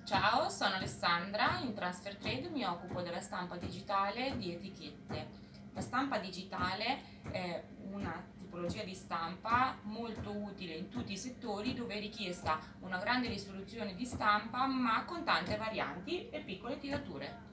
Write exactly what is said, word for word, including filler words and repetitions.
Ciao, sono Alessandra, in Transfer Trade mi occupo della stampa digitale di etichette. La stampa digitale è una tipologia di stampa molto utile in tutti i settori dove è richiesta una grande risoluzione di stampa ma con tante varianti e piccole tirature.